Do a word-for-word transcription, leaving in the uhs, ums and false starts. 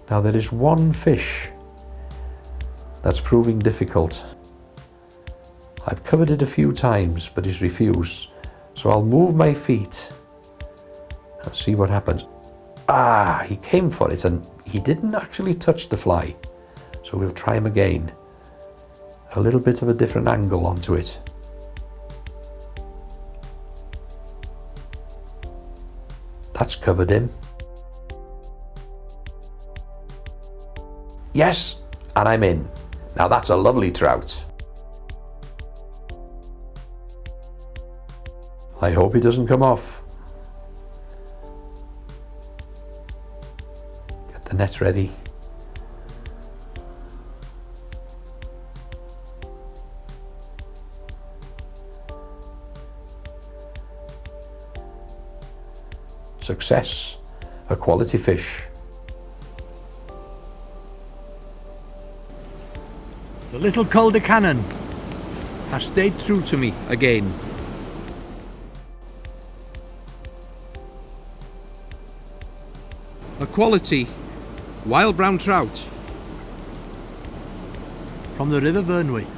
Now there is one fish that's proving difficult. I've covered it a few times, but he's refused. So I'll move my feet and see what happens. Ah, he came for it and he didn't actually touch the fly. So we'll try him again. A little bit of a different angle onto it. That's covered him. Yes, and I'm in. Now that's a lovely trout. I hope he doesn't come off. Get the net ready. Success, a quality fish. The little Calder cannon has stayed true to me again. A quality wild brown trout from the River Vyrnwy.